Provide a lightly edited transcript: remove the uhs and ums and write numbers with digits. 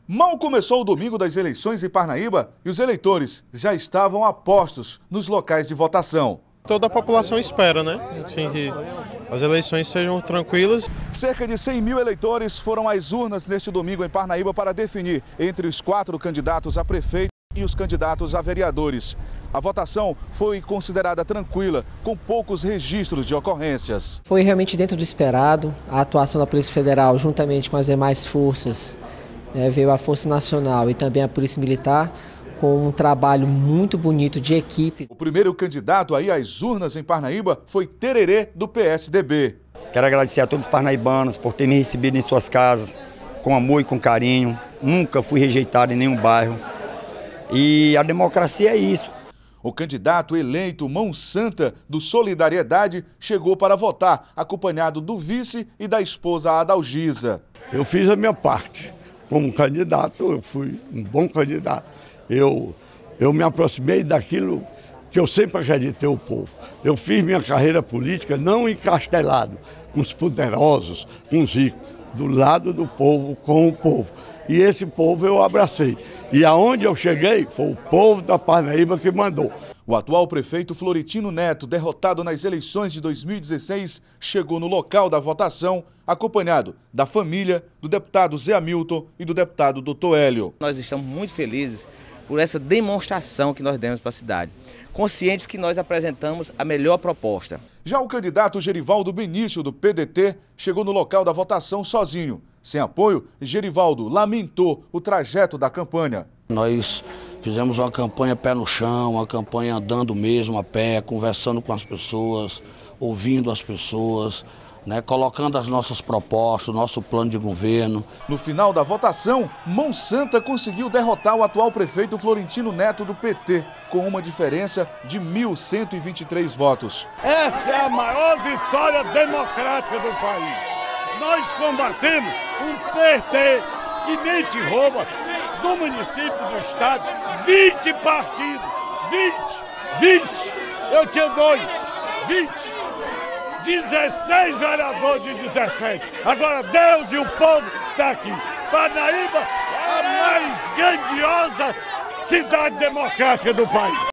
Mal começou o domingo das eleições em Parnaíba e os eleitores já estavam a postos nos locais de votação. Toda a população espera, né? Assim, que as eleições sejam tranquilas. Cerca de 100 mil eleitores foram às urnas neste domingo em Parnaíba para definir entre os 4 candidatos a prefeito e os candidatos a vereadores. A votação foi considerada tranquila, com poucos registros de ocorrências. Foi realmente dentro do esperado. A atuação da Polícia Federal, juntamente com as demais forças, veio a Força Nacional e também a Polícia Militar, com um trabalho muito bonito de equipe. O primeiro candidato aí às urnas em Parnaíba foi Tererê, do PSDB. Quero agradecer a todos os parnaibanos por terem me recebido em suas casas, com amor e com carinho. Nunca fui rejeitado em nenhum bairro. E a democracia é isso. O candidato eleito Mão Santa, do Solidariedade, chegou para votar, acompanhado do vice e da esposa Adalgisa. Eu fiz a minha parte. Como candidato, eu fui um bom candidato. Eu me aproximei daquilo que eu sempre acreditei ao povo. Eu fiz minha carreira política não encastelado, com os poderosos, com os ricos, do lado do povo, com o povo. E esse povo eu abracei. E aonde eu cheguei, foi o povo da Parnaíba que mandou. O atual prefeito Floritino Neto, derrotado nas eleições de 2016, chegou no local da votação, acompanhado da família, do deputado Zé Hamilton e do deputado Dr. Hélio. Nós estamos muito felizes por essa demonstração que nós demos para a cidade, conscientes que nós apresentamos a melhor proposta. Já o candidato Gerivaldo Benício, do PDT, chegou no local da votação sozinho. Sem apoio, Gerivaldo lamentou o trajeto da campanha. Nós fizemos uma campanha pé no chão, uma campanha andando mesmo a pé, conversando com as pessoas, ouvindo as pessoas, colocando as nossas propostas, o nosso plano de governo. No final da votação, Mão Santa conseguiu derrotar o atual prefeito Floritino Neto, do PT, com uma diferença de 1.123 votos. Essa é a maior vitória democrática do país. Nós combatemos um PT que mente e rouba do município, do estado, 20 partidos, 20, eu tinha 2, 20, 16 vereadores de 17, agora Deus e o povo está aqui. Parnaíba, a mais grandiosa cidade democrática do país.